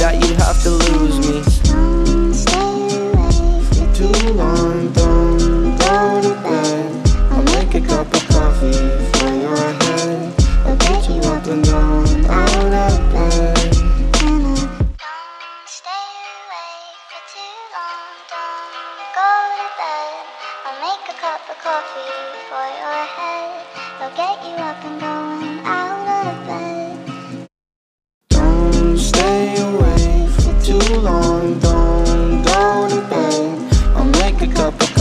that you'd have to lose me. Don't stay awake for too long. Don't go to bed. I'll make a cup of coffee for your head. I'll get you up and going out of bed. Don't stay awake for too long. Don't go to bed. I'll make a cup of coffee for your head. I'll get you up and going